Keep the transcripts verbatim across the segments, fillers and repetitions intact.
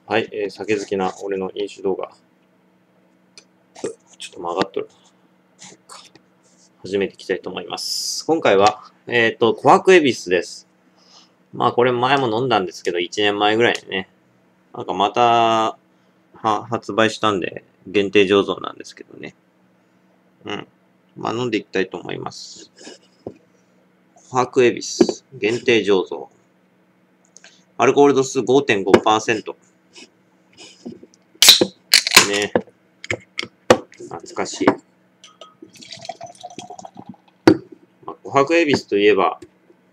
はい、えー、酒好きな俺の飲酒動画。ちょっと曲がっとる。始めていきたいと思います。今回は、えっ、ー、と、琥珀恵比寿です。まあこれ前も飲んだんですけど、いちねんまえぐらいにね。なんかまた、は、発売したんで、限定醸造なんですけどね。うん。まあ飲んでいきたいと思います。琥珀恵比寿、限定醸造。アルコール度数 ごてんごパーセント。ね。懐かしい。まあ、琥珀恵比寿といえば、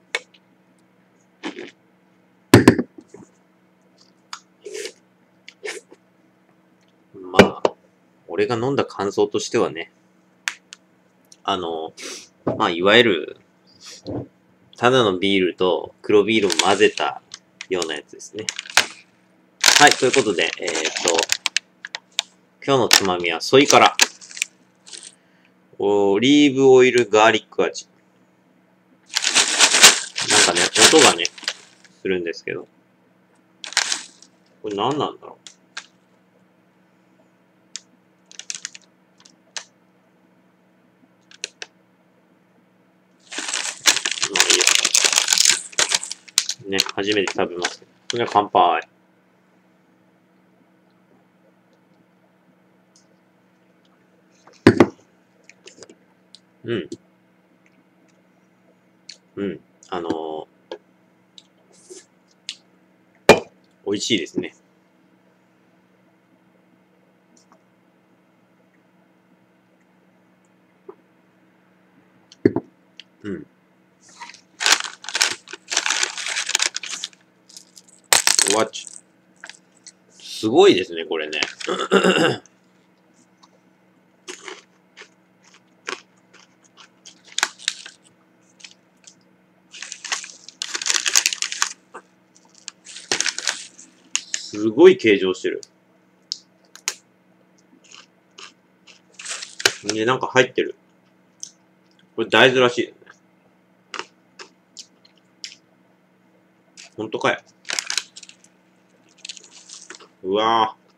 まあ、俺が飲んだ感想としてはね、あの、まあ、いわゆる、ただのビールと黒ビールを混ぜたようなやつですね。はい、ということで、えっと、今日のつまみはソイカラ。オリーブオイルガーリック味。なんかね、音がね、するんですけど。これ何なんだろう。まあいいや。ね、初めて食べますけど。それでは乾杯。うん。うん。あのー、美味しいですね。うん。わっち。すごいですね、これね。すごい形状してる。ね、なんか入ってる。これ大豆らしいですね。ほんとかよ。うわぁ。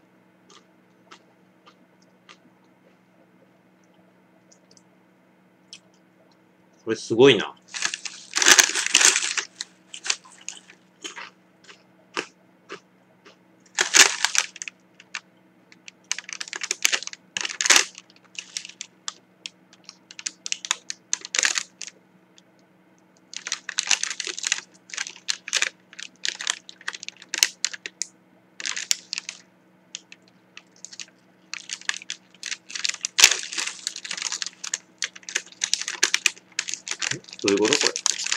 これすごいな。どういうことこれ。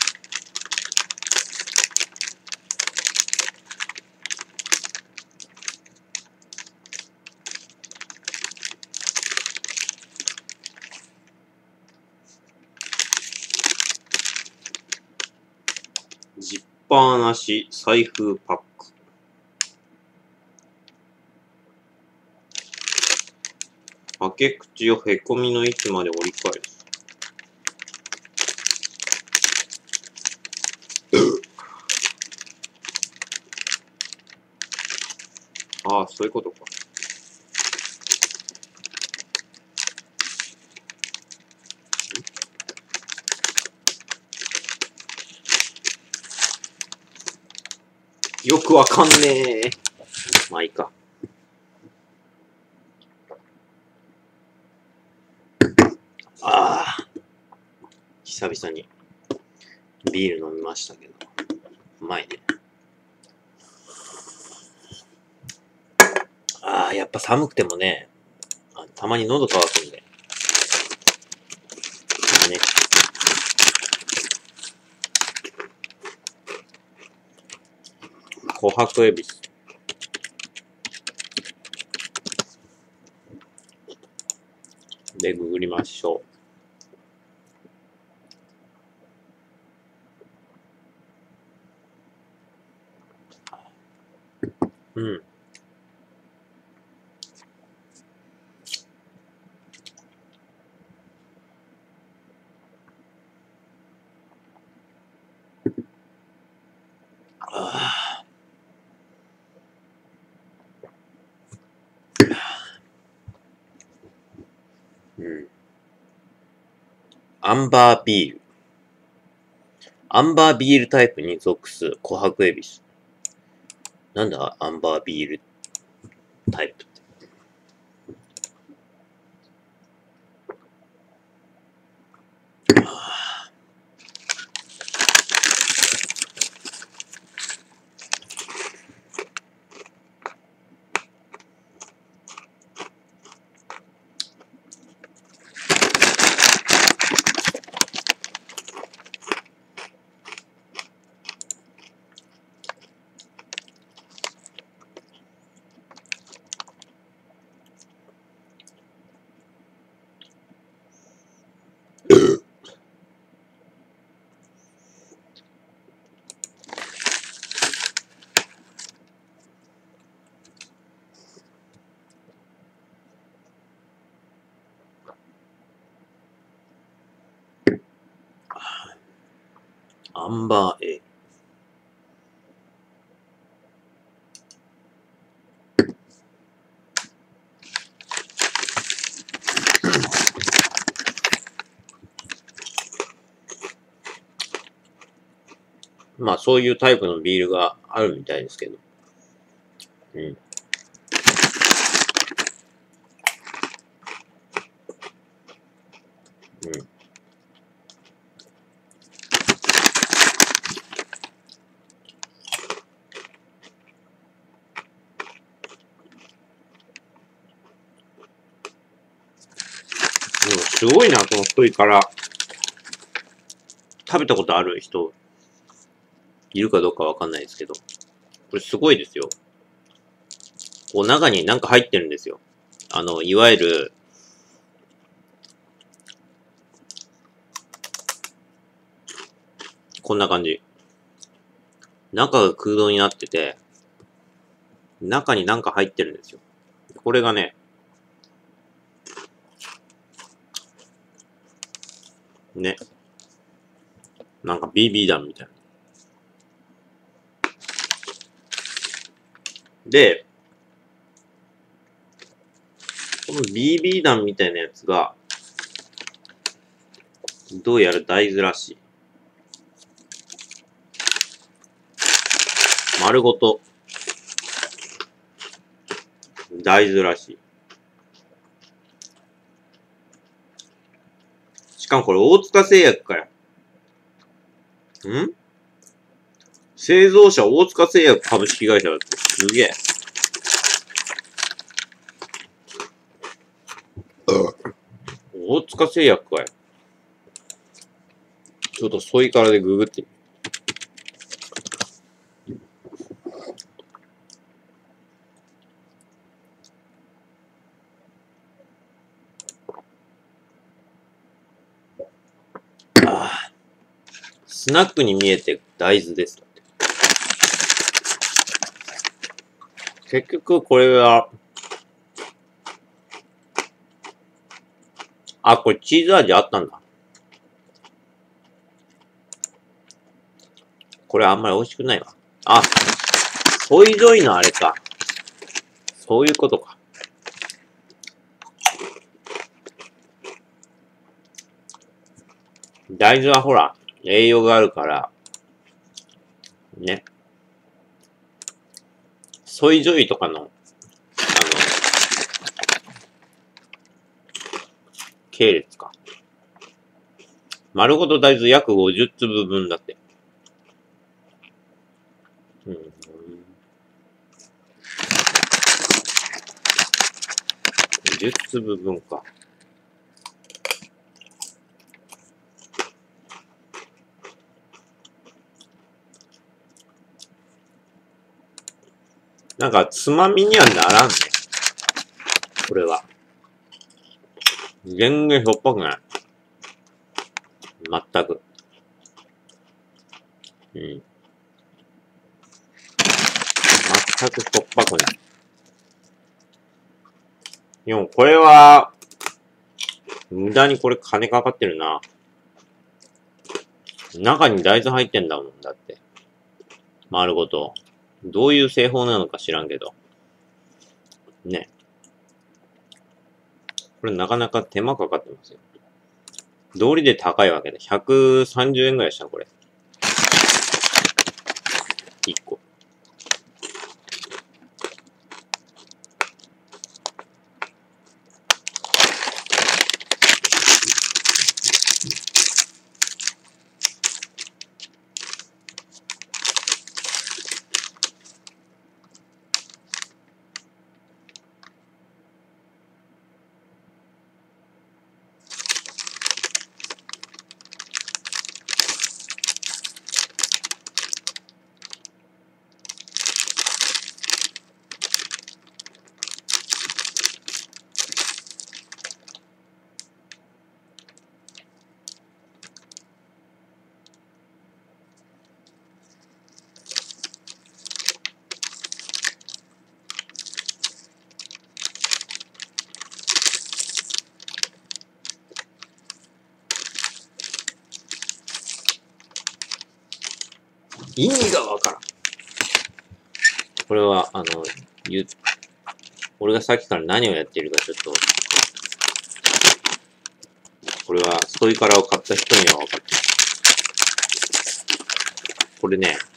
ジッパーなし、財布パック。開け口をへこみの位置まで折り返す。ああ、そういうことか。よくわかんねえ。まあいいか。ああ。久々にビール飲みましたけど。うまいね。ああ、やっぱ寒くてもね、たまに喉乾くんで。ね。琥珀恵比寿。で、ググりましょう。うん。あん。アンバービール。アンバービールタイプに属す琥珀エビス。なんだアンバービールタイプって。アンバーエール。まあそういうタイプのビールがあるみたいですけど。うん。うん。でもすごいな、この太いから。食べたことある人、いるかどうかわかんないですけど。これすごいですよ。こう中になんか入ってるんですよ。あの、いわゆる、こんな感じ。中が空洞になってて、中になんか入ってるんですよ。これがね、ね。なんか ビービー 弾みたいな。で、この ビービー 弾みたいなやつが、どうやら大豆らしい。丸ごと、大豆らしい。しかもこれ大塚製薬から。ん製造者大塚製薬株式会社だって。すげえ。大塚製薬かよ。ちょっとソイからでググってみる。ああ。スナックに見えて大豆です。結局これは、あ、これチーズ味あったんだ。これあんまり美味しくないわ。あ、ソイジョイのあれか。そういうことか。大豆はほら、栄養があるから、ね。ソイジョイとかの、あの、系列か。丸ごと大豆約ごじゅっつぶぶんだって。うん。じゅっつぶぶんか。なんか、つまみにはならんね。これは。全然しょっぱくない。全く。うん。全くしょっぱくない。でも、これは、無駄にこれ金かかってるな。中に大豆入ってんだもん、だって。丸ごと。どういう製法なのか知らんけど。ね。 これなかなか手間かかってますよ。道理で高いわけで、ひゃくさんじゅうえんぐらいしたこれ。いっこ。意味がわからん。これは、あの、言う、俺がさっきから何をやっているかちょっと、これはストイカラを買った人にはわかる。これね、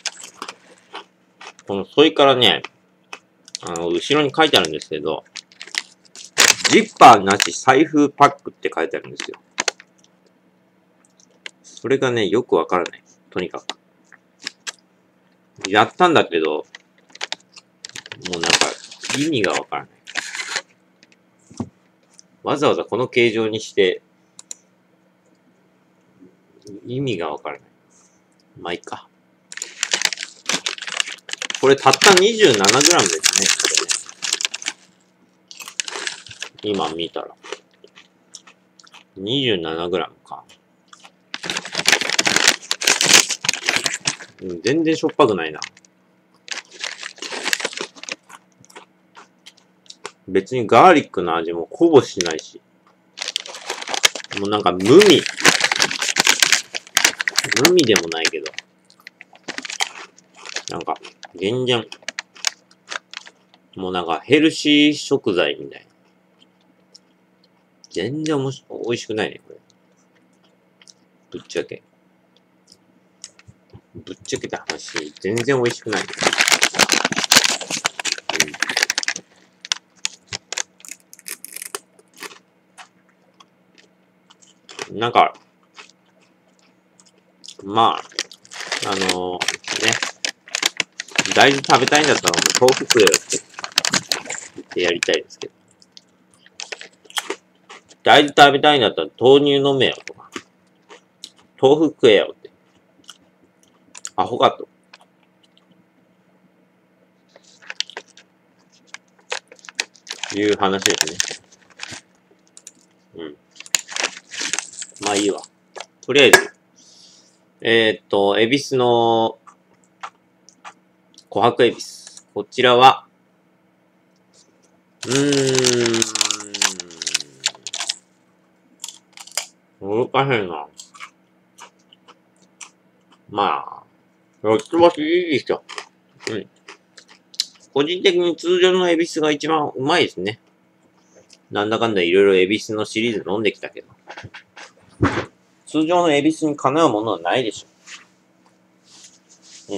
このストイカラね、あの、後ろに書いてあるんですけど、ジッパーなし財布パックって書いてあるんですよ。それがね、よくわからない。とにかく。やったんだけど、もうなんか、意味がわからない。わざわざこの形状にして、意味がわからない。まあ、いいか。これたった にじゅうななグラム ですね、これね。今見たら。にじゅうななグラム か。うん、全然しょっぱくないな。別にガーリックの味もほぼしないし。もうなんか無味。無味でもないけど。なんか、全然。もうなんかヘルシー食材みたいな。全然おもし美味しくないね、これ。ぶっちゃけ。ぶっちゃけた話、全然美味しくない。うん、なんか、まあ、あのー、ね、大豆食べたいんだったらもう豆腐食えよって言ってやりたいですけど。大豆食べたいんだったら豆乳飲めよとか。豆腐食えよって。アホかと。いう話ですね。うん。まあいいわ。とりあえず、えー、っと、恵比寿の琥珀恵比寿。こちらは、うーん、難しいな。まあ、四つ星いいですよ。うん。個人的に通常の恵比寿が一番うまいですね。なんだかんだいろいろ恵比寿のシリーズ飲んできたけど。通常の恵比寿にかなうものはないでしょ。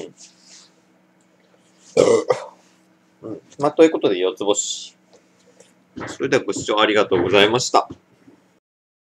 うん。うん。まあ、ということで四つ星。それではご視聴ありがとうございました。